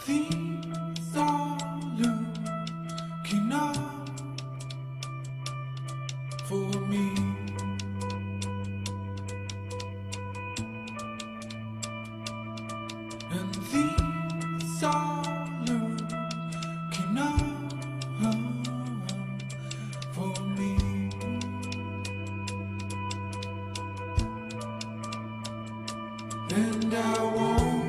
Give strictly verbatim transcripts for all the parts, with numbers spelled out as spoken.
these are looking up for me. And these are looking up for me. And I want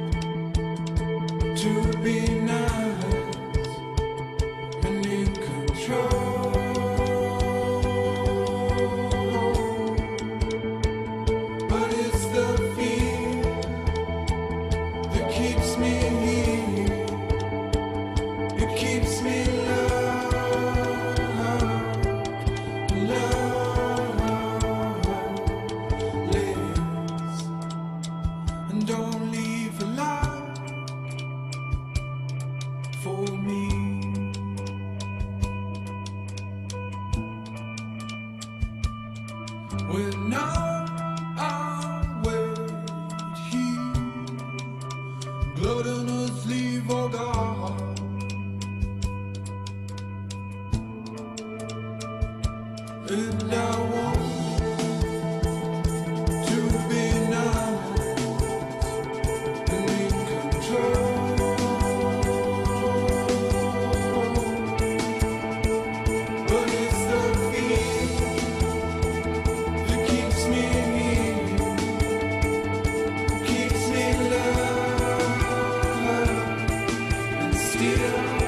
to be nice and in control, but it's the fear that keeps me here. It keeps me loved, loveless, and don't leave a light for me. When I wait here, gluttonously vulgar, and I want to be nice and in control, but it's the fear that keeps me here, keeps me loved, and still